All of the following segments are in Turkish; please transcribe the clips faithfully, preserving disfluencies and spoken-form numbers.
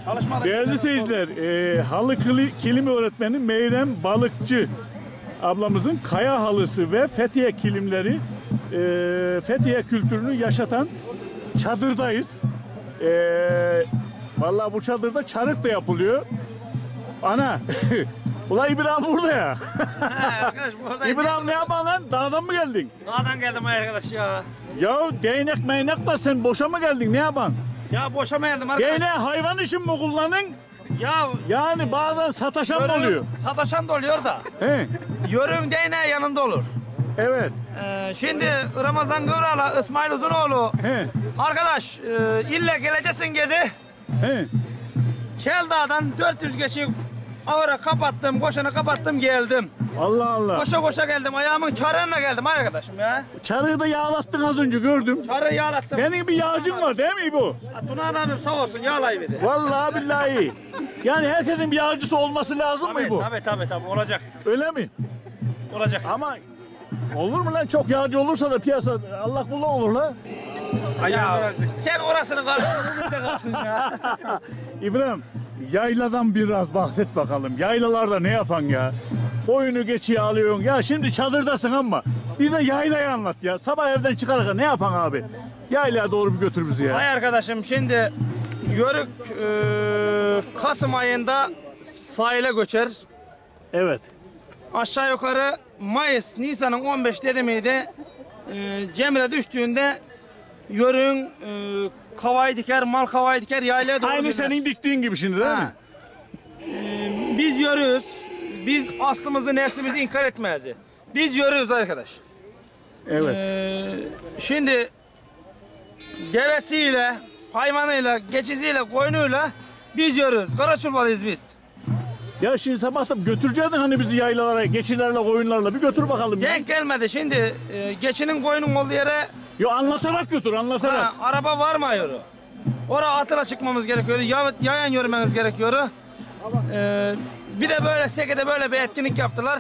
Çalışmalı. Değerli seyirciler, e, halı kilim öğretmeni Meyrem Balıkçı ablamızın kaya halısı ve Fethiye kilimleri, e, Fethiye kültürünü yaşatan çadırdayız. E, vallahi bu çadırda çarık da yapılıyor. Ana, ulan İbrahim burada ya. He arkadaş buradayım. İbrahim ne yapalım lan? Dağdan mı geldin? Dağdan geldim arkadaş ya. Ya değnek meynek var, sen boşa mı geldin, ne yapan? Ya boşama geldim arkadaş. Değneği hayvan için mi kullanın? Ya Yani bazen sataşan mı yörüğün- oluyor? Sataşan da oluyor da. He, Yörüğün değneği yanında olur. evet. Ee, şimdi Ramazan Gıvralı, İsmail Uzunoğlu. He, Arkadaş e, ille geleceksin dedi. he. Keldağ'dan dört yüz geçip ahıra kapattım, koşanı kapattım geldim. Allah Allah. Koşa koşa geldim, ayağımın çarığına geldim arkadaşım ya. Çarığı da yağlattın az önce, gördüm. Çarığı yağlattım. Senin bir yağcın var değil mi bu? Tuna abim sağ olsun yağlayıverdi. Vallahi billahi. Yani herkesin bir yağcısı olması lazım mı Tabii bu? tabii tabii tabii olacak. Öyle mi? Olacak. Ama olur mu lan, çok yağcı olursa da piyasa Allah kulu olur lan. Ya, sen orasını karıştırdın bize kalsın ya. İbrahim, yayladan biraz bahset bakalım. Yaylalarda ne yapan ya? Boyunu geçiye alıyorsun. Ya şimdi çadırdasın ama bize yaylayı anlat ya. Sabah evden çıkarken ne yapan abi? Yaylaya doğru bir götür bizi ya. Vay arkadaşım şimdi Yörük e, Kasım ayında sahile göçer. Evet. Aşağı yukarı Mayıs, Nisan'ın on beş dedi miydi? E, Cemre düştüğünde Yörük'ün e, kavayı diker, mal kavayı diker, yaylaya doğru Aynı döner. senin diktiğin gibi şimdi değil Ha. mi? E, biz yörüğüz. Biz aslımızı, neslimizi inkar etmeyiz. Biz yörüğüz arkadaş. Evet. E, şimdi devesiyle, hayvanıyla, geçisiyle, koyunuyla biz yörüğüz. Karaçulbalıyız biz. Ya şimdi sabah da götüreceksin hani bizi yaylalara, geçilerle, koyunlarla bir götür bakalım. Ya. Denk gelmedi. Şimdi e, geçinin koyunun olduğu yere Yo, anlatarak götür, anlatarak. ha, araba varmıyor. Oraya atıla çıkmamız gerekiyor. Ya, yayan yürümeniz gerekiyor. E, bir de böyle sekede böyle bir etkinlik yaptılar.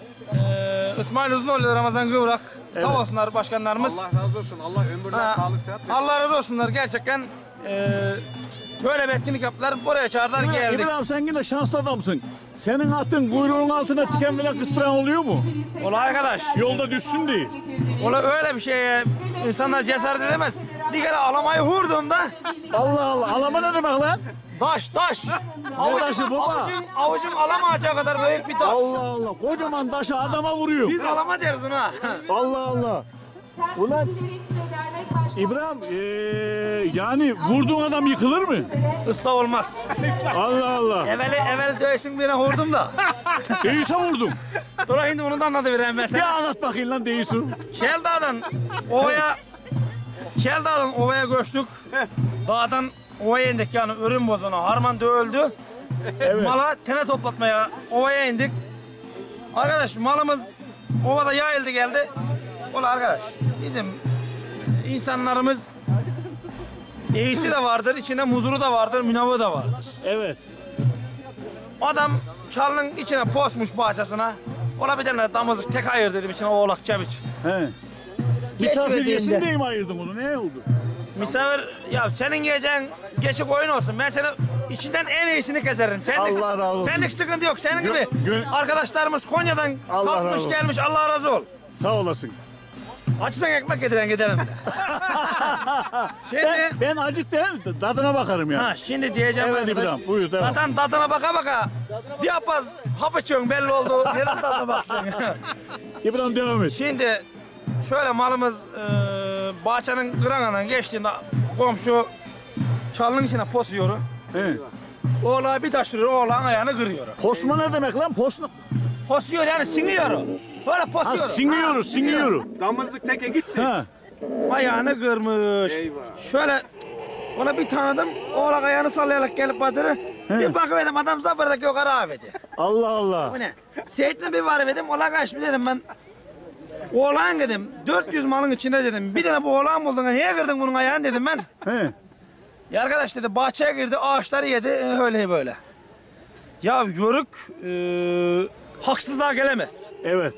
E, İsmail Uzunoğlu, Ramazan Gıvrak. Evet. Sağ olsunlar başkanlarımız. Allah razı olsun. Allah ömürler, Ha, sağlık, sıhhat versin. Allah razı olsunlar gerçekten. E, böyle bir etkinlik yaptılar. Buraya çağırdılar, İbrahim, geldik. İbrahim sen yine şanslı adamsın. Senin atın kuyruğun altına tiken bile kıstıran oluyor mu? Ola arkadaş. Yolda düşsün diye. Ola öyle bir şeye insanlar cesaret edemez. Bir kere alamayı vurduğumda Allah Allah. Alama ne demek lan? taş taş. taşı Avucum, baba? avucum, avucum alamayacağı kadar büyük bir taş. Allah Allah. Kocaman taşı adama vuruyor. Biz alama deriz ona. Allah Allah. Ulan İbrahim ee, yani vurduğun adam yıkılır mı? Islah olmaz. Allah Allah. Evveli evvel dövüşün birine vurdum da. Değilse vurdum. Dur şimdi onu da anlatıvereyim ben Bir sana. anlat bakayım lan değilsin. Keldağ'dan ovaya Keldağ'dan ovaya göçtük. Dağdan ovaya indik yani ürün bozunu. Harman dövüldü. Evet. Mala tene toplatmaya ovaya indik. Arkadaş malımız ovada yayıldı geldi. Ola arkadaş bizim insanlarımız iyisi de vardır, içinde muzuru da vardır, münavı da vardır. Evet. Adam çalının içine posmuş bahçesine. Ola bir tane damızlık tek ayır dedim içine oğlak çeviç. He. Geç Misafir verdiğinde. yesin diye mi ayırdın onu? Ne oldu? Misafir ya senin yiyeceğin geçip oyun olsun. Ben seni içinden en iyisini keserim. Senlik, Allah razı olsun. Senlik sıkıntı yok. Senin gibi Gö- gö- arkadaşlarımız Konya'dan Allah razı kalkmış olsun. gelmiş. Allah razı ol. Sağ olasın. Açsan ekmek getiren gidelim de. Şimdi Ben, ben acık değil, tadına bakarım ya. ha şimdi diyeceğim Evet arkadaş. İbrahim, buyur, devam. Zaten tadına baka baka bir yapaz hap içiyorsun belli oldu. Neden tadına bakacaksın? İbrahim devam et. Şimdi şöyle malımız e, bahçenin kıranından geçtiğinde komşu çalının içine posuyor. He. Oğlağı bir taşırıyor, oğlağın ayağını kırıyor. Posma ne demek lan? Posma. Posuyor yani siniyor. Böyle Ha, posuyor. siniyoruz, siniyoruz. Damızlık teke gitti. Ha. Ayağını kırmış. Eyvah. Şöyle ona bir tanıdım. Oğlak ayağını sallayarak gelip batırı. Bir bakıverdim adam zabırdaki yok ara avedi. Allah Allah. Bu ne? Seyit'le bir var dedim. Oğlak açmış dedim ben. Oğlan dedim. dört yüz malın içinde dedim. Bir tane bu oğlan buldun. Niye kırdın bunun ayağını dedim ben. He. Ya arkadaş dedi bahçeye girdi ağaçları yedi öyle böyle. Ya yörük e, haksızlığa gelemez. Evet.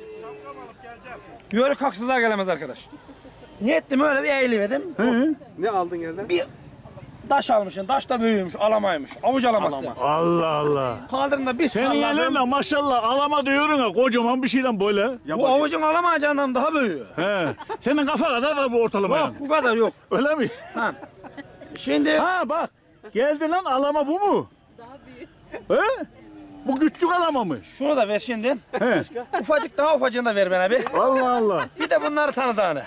Yörük haksızlığa gelemez arkadaş. Ne ettim öyle bir eğiliverdim. He. Ne aldın yerden? Bir Taş almışsın, taş da büyümüş, alamaymış. Avuç alamazsın. Allah Allah. Kaldırımda bir Senin salladım. yerlerine maşallah alama diyorsun ha kocaman bir şeyden böyle. Bu avucun alamayacağından daha büyüyor. He. Senin kafa kadar da bu ortalama. Yok, yani. bu kadar yok. Öyle mi? Ha. Şimdi Ha bak. Geldi lan alama bu mu? Daha büyük. He? Bu küçük alama mı? şunu da ver şimdi. He. Ufacık daha ufacığını da ver bana bir. Allah Allah. Bir de bunları tanıdığını.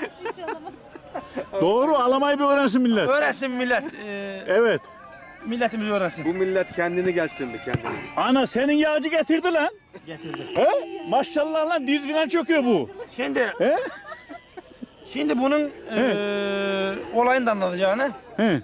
Doğru alamayı bir öğrensin millet. Öğrensin millet. E, Evet. milletimiz öğrensin. Bu millet kendini gelsin mi kendini? Ana senin yağcı getirdi lan. Getirdi. He? Maşallah lan diz falan çöküyor bu. Şimdi He? şimdi bunun e, olayını da anlatacağını. He.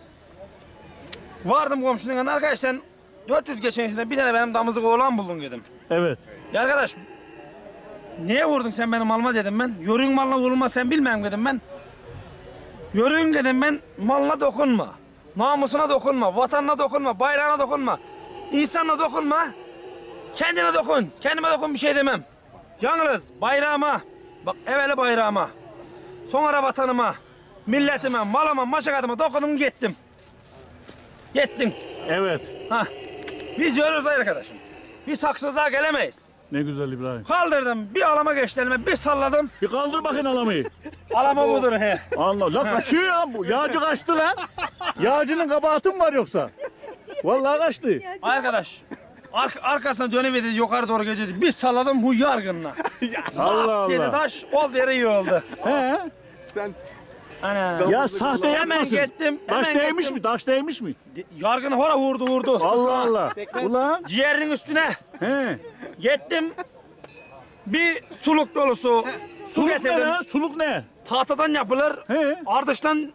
Vardım komşunun yanına, arkadaş sen dört yüz geçen içinde bir tane benim damızlık oğlan buldun dedim. Evet. Ya arkadaş niye vurdun sen benim malıma dedim ben. Yörün malına vurulmaz sen bilmem dedim ben. Yörün dedim ben, malına dokunma. Namusuna dokunma, vatanına dokunma, bayrağına dokunma. İnsanına dokunma. Kendine dokun. Kendime dokun, bir şey demem. Yalnız bayrağıma, bak evvela bayrağıma, sonra vatanıma, milletime, malıma, maşakatıma dokundum gittim. Gittin. Evet. Ha. Biz yörüyoruz arkadaşım. Biz haksızlığa gelemeyiz. Ne güzel İbrahim. Kaldırdım, bir alama geçti elime, bir salladım. Bir kaldır bakın alamayı. Alama budur he. Allah lan kaçıyor ya bu. Yağcı kaçtı lan. Yağcının kabahati mi var yoksa? Vallahi kaçtı. Arkadaş, ark arkasına döneverdi, yukarı doğru gidiyordu. Bir salladım bu yargınla. Allah Dedi Allah. taş, oldu yere iyi oldu. He? Sen Ana. Ya sahte Hemen yapmasın. gittim, Taş hemen değmiş gittim. mi? Taş değmiş mi? Yargını hora vurdu vurdu. Allah Allah. Ulan. Ciğerinin üstüne He. gittim. Bir suluk dolusu su Suluk ne getirdim. ya? Suluk ne? Tahtadan yapılır. He. Ardıştan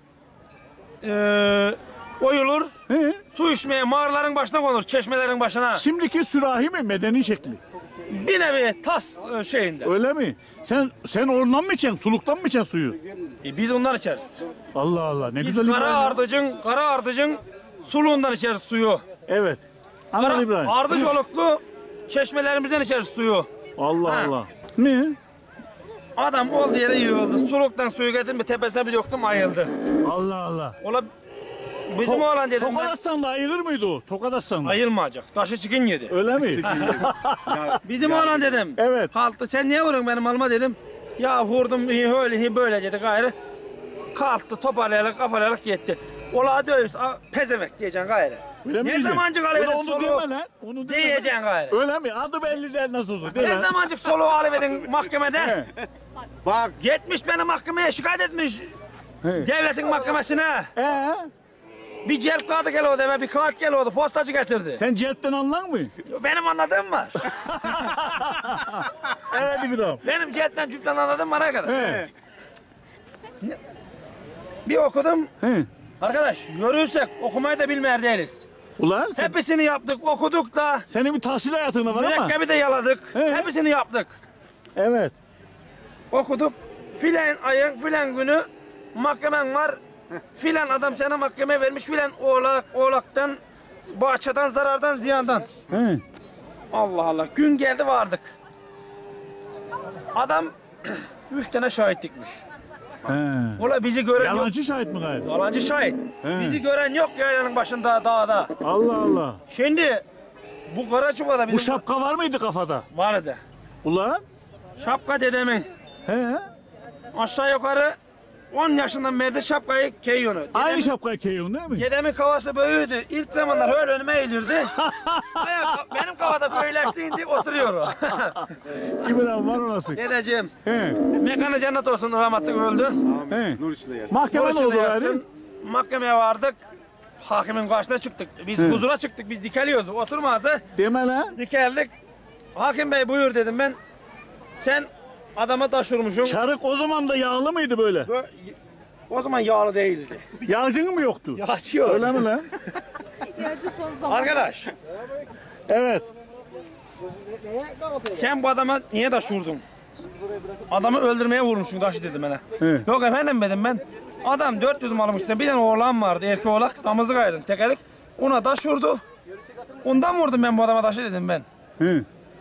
eee oyulur. He. Su içmeye mağaraların başına konur, çeşmelerin başına. Şimdiki sürahi mi? Medeni şekli. Bir nevi tas e, şeyinde. Öyle mi? Sen sen oradan mı içeceksin? Suluktan mı içeceksin suyu? E, biz ondan içeriz. Allah Allah. Ne Biz güzel kara İbrahim. ya. ardıcın, kara ardıcın suluğundan içeriz suyu. Evet. Anladın Kara İbrahim. ardıç oluklu çeşmelerimizden içeriz suyu. Allah Ha. Allah. Ne? Adam oldu yere yığıldı. Suluktan suyu getirdim, bir tepesine bir döktüm, ayıldı. Allah Allah. Ola bizim To- oğlan dedim Tokat ben. atsan da ayılır mıydı o? Tokat atsan da. Ayılmayacak. Taşı çıkın yedi. Öyle mi? Bizim oğlan dedim. Evet. Kalktı. Sen niye vuruyorsun benim malıma dedim. Ya vurdum hi öyle hi böyle dedi gayrı. Kalktı toparlayarak kafalayarak gitti. Ola dövüş pezemek diyeceksin gayrı. Öyle mi Ne diyeceksin? zamancık Öyle alıverdin onu soluğu deme lan. Onu deme. diyeceksin gayrı. Öyle mi? Adı belli değil nasıl olsa. Değil Ne mi? zamancık soluğu alıverdin mahkemede. bak Gitmiş beni mahkemeye şikayet etmiş. He. Devletin mahkemesine. Ee, Bir celp kağıdı geliyordu eve, bir kağıt geliyordu, postacı getirdi. sen cepten anlar mı? Benim anladığım var. Evet İbrahim. Benim cepten cüpten anladığım var arkadaş. He. Bir okudum. He. Arkadaş yürürsek okumayı da bilmeyer değiliz. Ulan sen, Hepsini yaptık, okuduk da, senin bir tahsil hayatın da var ama. mürekkebi de yaladık. He. Hepsini yaptık. Evet. Okuduk. Filan ayın filan günü mahkemen var. Filan adam sana mahkeme vermiş, filan oğlak, oğlaktan, bahçeden, zarardan, ziyandan. He. Allah Allah. Gün geldi vardık. Adam üç tane şahit dikmiş. He. Ola bizi gören yok. Yalancı şahit mi gayrı? Yalancı şahit. He. Bizi gören yok yaylanın başında, dağda. Allah Allah. Şimdi bu Karaçuva'da bizim Bu şapka var mıydı kafada? vardı. Ulan. Şapka dedemin. He. Aşağı yukarı on yaşından beri de şapkayı keyiyordu. Aynı Dedemin, şapkayı keyiyorsun değil mi? dedemin kafası büyüdü. İlk zamanlar öyle önüme eğilirdi. Ayak, benim kafada böyleştiğinde oturuyor o. İbrahim var orası. Dedeciğim, He. mekanı cennet olsun, rahmetli öldü. He. nur içinde gelsin. Mahkeme ne Borçlu oldu yatsın. gayrı? Mahkemeye vardık. Hakimin karşısına çıktık. Biz huzura çıktık. Biz dikeliyoruz. Oturmazdı. Deme lan. Dikeldik. Hakim bey buyur dedim ben. Sen adama taş vurmuşsun. Çarık o zaman da yağlı mıydı böyle? Bö- O zaman yağlı değildi. Yağcın mı yoktu? Yaşıyor. Öyle mi lan? İhtiyacı son zaman. Arkadaş Evet. sen bu adama niye taş vurdun? Adamı öldürmeye vurmuşsun taşı dedi bana. He. Yok efendim dedim ben. Adam dört yüz malım işte, bir tane oğlan vardı, erkek oğlak, damızlık ayırdın tekerlik. Ona taş vurdu. Ondan vurdum ben bu adama taşı dedim ben. He.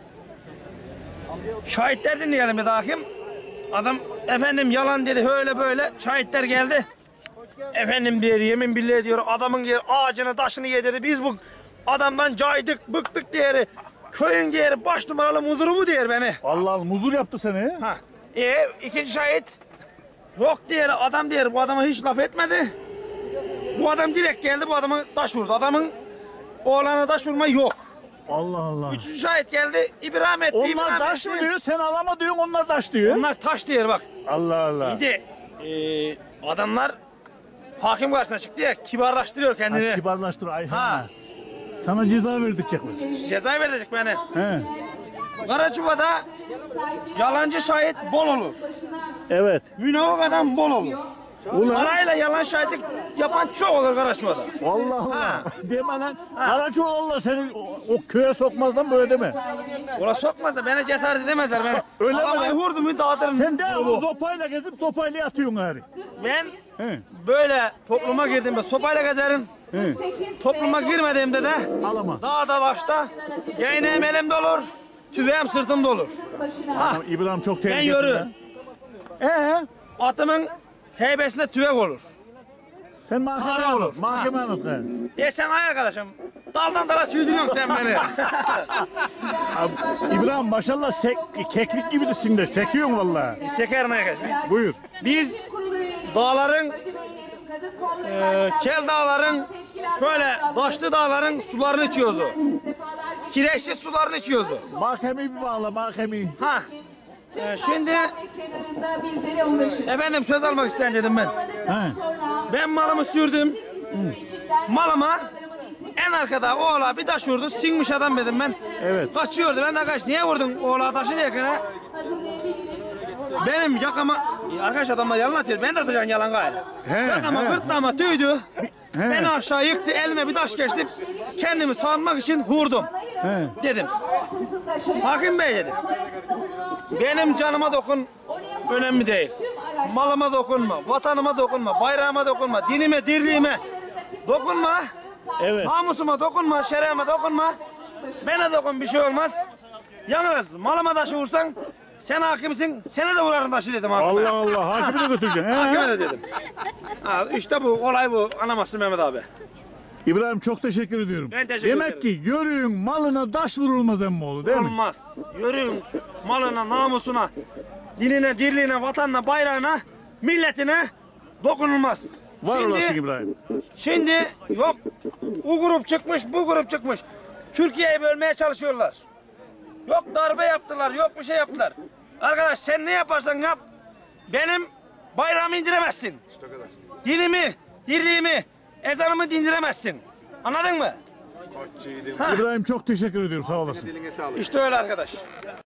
Şahitler dinleyelim dedi hakim. Adam efendim yalan dedi, öyle böyle. Şahitler geldi. efendim diyor, yemin billahi diyor, adamın diyor ağacını taşını yedirdi. Biz bu adamdan caydık, bıktık diyor. Köyün diyor baş numaralı muzuru bu diyor beni. Allah Allah, muzur yaptı seni. Ha. E ikinci şahit yok diyor, adam diyor bu adama hiç laf etmedi. Bu adam direkt geldi, bu adamı taş vurdu. Adamın oğlanı taş vurma yok. Allah Allah. Üçüncü şahit geldi, İbrahim etti. Onlar İbrahim taş etti. diyor, sen alama diyorsun, onlar taş diyor. Onlar taş diyor bak. Allah Allah. Şimdi e, adamlar hakim karşısına çıktı ya, kibarlaştırıyor kendini. Ha, kibarlaştır ay. Ha. Ha. Sana ceza verdirtecekler. Ceza verecek beni. He. Karaçuva'da yalancı şahit bol olur. Evet. Münafık adam bol olur. Ulan. Parayla yalan şahitlik yapan çok olur Karaçuva'da. Allah Allah. Ha. Deme lan. Karaçoğlu seni o, o köye sokmaz lan, böyle deme. Ola sokmaz da bana cesaret edemezler beni. Öyle mi Arabayı lan? vurdu mu dağıtırım. Sen de yolu. o sopayla gezip sopayla yatıyorsun gari. Ben He. böyle topluma girdiğimde sopayla gezerim. He. Topluma girmediğimde de Alama. dağda başta yayınım elimde olur, tüfeğim sırtımda olur. Ha, İbrahim çok ben tehlikeli. yürü. Ee, Atımın heybesinde tüfek olur. sen mahkeme Para olur. olur. Mahkeme anlat. E sen ay arkadaşım, daldan dala tüydürüyorsun sen beni. İbrahim maşallah sek, keklik gibisin de sekiyorsun vallahi. Sekerin arkadaş. Biz, Buyur. biz dağların, e, kel dağların, şöyle başlı dağların sularını içiyoruz o. Kireçli sularını içiyoruz o. Mahkemeyi bir bağla, mahkemeyi. Ha. E, şimdi efendim söz almak isteyen dedim ben. He. Ben malımı sürdüm. Malıma en arkada oğla bir taş vurdu. Sinmiş adam dedim ben. Evet. Kaçıyordu. Ben de kaç. Niye vurdun oğla taşı diye kana? Benim yakama... Arkadaş adamlar yalan atıyor. Ben de atacağım yalan gayrı. He, Yakama he. gırtlağıma tüydü. He. Beni aşağı yıktı. Elime bir taş geçti. Kendimi savunmak için vurdum. He. Dedim. Hakim Bey dedi. Benim canıma dokun. Önemli değil. Malıma dokunma. Vatanıma dokunma. Bayrağıma dokunma. Dinime, dirliğime dokunma. Evet. Namusuma dokunma. Şerefime dokunma. Bana dokun, bir şey olmaz. Yalnız malıma taşı vursan sen hakimsin. Sene de vurarım taşı dedim hakime. Allah Allah, hakimi de götüreceksin. He. Hakime de dedim. Ha, işte bu olay bu. Anlamazsın Mehmet abi. İbrahim çok teşekkür ediyorum. Ben teşekkür Demek ederim. ki yörüğün malına taş vurulmaz emmoğlu değil mi? Olmaz. Yürüyün malına, namusuna, dinine, dirliğine, vatanına, bayrağına, milletine dokunulmaz. Var Şimdi- olasın İbrahim. Şimdi yok o grup çıkmış, bu grup çıkmış. Türkiye'yi bölmeye çalışıyorlar. Yok darbe yaptılar, yok bir şey yaptılar. Arkadaş sen ne yaparsan yap, benim bayrağımı indiremezsin. Dinimi, dirliğimi, ezanımı dindiremezsin. Anladın mı? İbrahim çok teşekkür ediyorum, sağ olasın. Diline sağlık. İşte öyle arkadaş.